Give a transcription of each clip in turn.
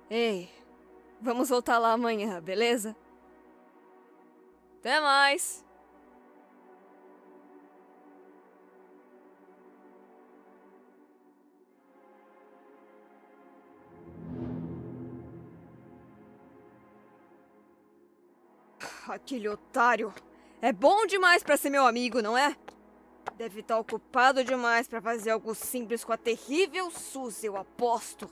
Ei, vamos voltar lá amanhã, beleza? Até mais! Aquele otário é bom demais pra ser meu amigo, não é? Deve estar ocupado demais pra fazer algo simples com a terrível Suzy, eu aposto.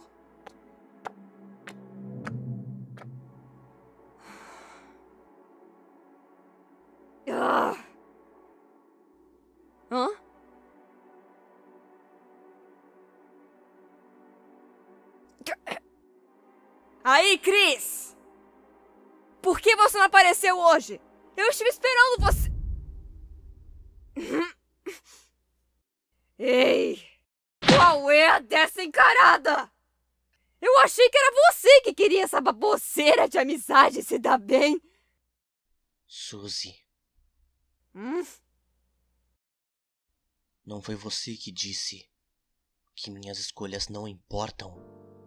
Ah! Hã? Aí, Chris! Por que você não apareceu hoje? Eu estive esperando você... Ei! Qual é a dessa encarada? Eu achei que era você que queria essa baboseira de amizade se dar bem. Suzy, Hum? não foi você que disse que minhas escolhas não importam?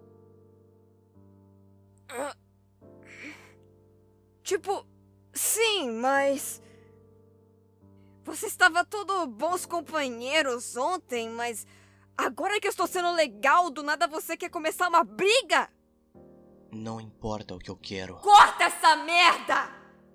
Tipo, sim, mas... Você estava todo bons companheiros ontem, mas... Agora que eu estou sendo legal, do nada você quer começar uma briga? Não importa o que eu quero. Corta essa merda!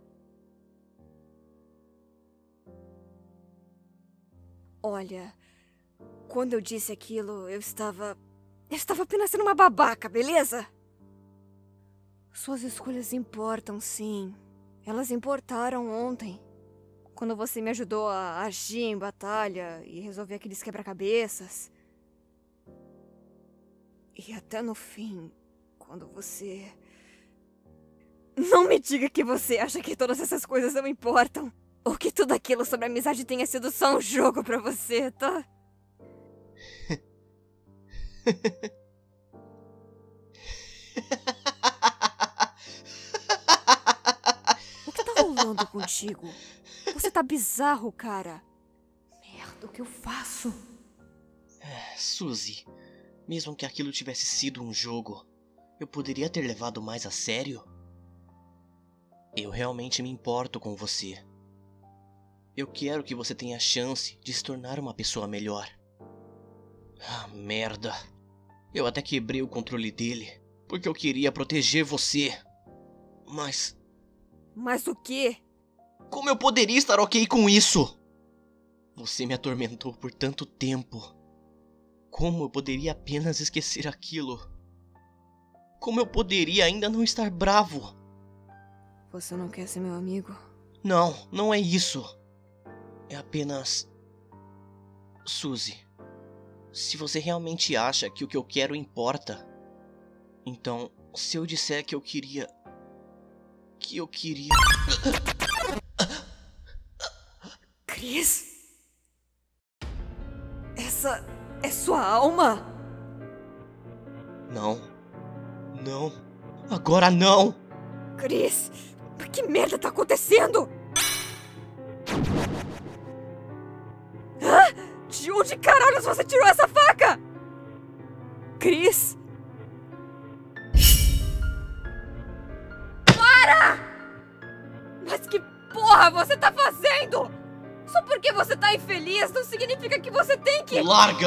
Olha, quando eu disse aquilo, eu estava apenas sendo uma babaca, beleza? Suas escolhas importam, sim. Elas importaram ontem. Quando você me ajudou a agir em batalha e resolver aqueles quebra-cabeças. E até no fim, quando você... Não me diga que você acha que todas essas coisas não importam. Ou que tudo aquilo sobre a amizade tenha sido só um jogo pra você, tá? O que tá rolando contigo? Você tá bizarro, cara. Merda, o que eu faço? Suzy, mesmo que aquilo tivesse sido um jogo, eu poderia ter levado mais a sério? Eu realmente me importo com você. Eu quero que você tenha a chance de se tornar uma pessoa melhor. Ah, merda. Eu até quebrei o controle dele, porque eu queria proteger você. Mas... Mas o quê? como eu poderia estar ok com isso? Você me atormentou por tanto tempo. Como eu poderia apenas esquecer aquilo? Como eu poderia ainda não estar bravo? Você não quer ser meu amigo? Não, não é isso. É apenas... Suzy, se você realmente acha que o que eu quero importa, então, se eu disser que eu queria... Chris? Essa é sua alma? Não. Não. Agora não! Chris, que merda tá acontecendo? Hã? De onde caralhos você tirou essa faca? Chris? Para! Mas que porra você tá fazendo? Só porque você tá infeliz não significa que você tem que... Larga!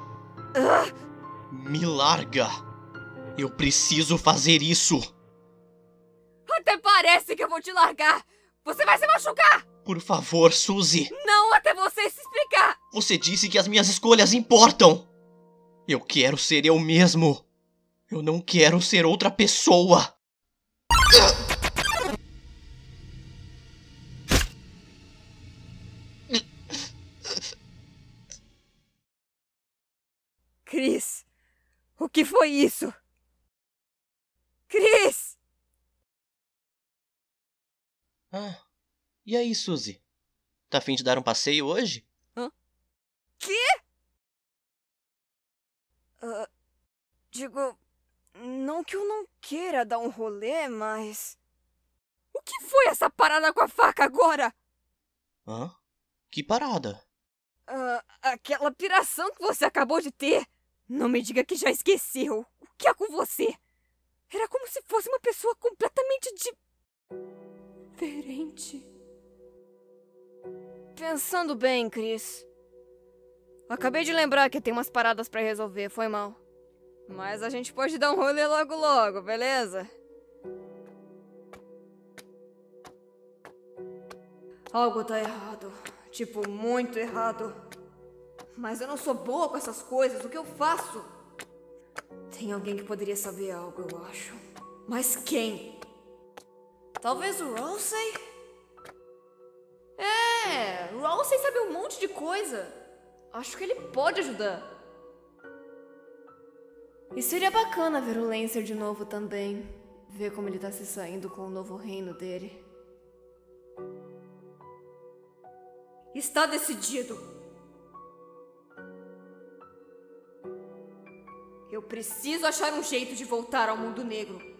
Me larga! Eu preciso fazer isso! Até parece que eu vou te largar! Você vai se machucar! Por favor, Suzy! Não até você se explicar! Você disse que as minhas escolhas importam! Eu quero ser eu mesmo! Eu não quero ser outra pessoa! Chris, o que foi isso? Chris! Ah, e aí, Suzy? Tá a fim de dar um passeio hoje? Quê? Digo, não que eu não queira dar um rolê, mas... O que foi essa parada com a faca agora? Hã? Que parada? Aquela piração que você acabou de ter. Não me diga que já esqueceu. O que é com você? Era como se fosse uma pessoa completamente diferente. Pensando bem, Chris. Acabei de lembrar que tem umas paradas pra resolver, foi mal. Mas a gente pode dar um rolê logo logo, beleza? Algo tá errado. Tipo, muito errado. Mas eu não sou boa com essas coisas, o que eu faço? Tem alguém que poderia saber algo, eu acho. Mas quem? Talvez o Rousey? O Rousey sabe um monte de coisa. Acho que ele pode ajudar. E seria bacana ver o Lancer de novo também. Ver como ele tá se saindo com o novo reino dele. Está decidido. Eu preciso achar um jeito de voltar ao mundo negro.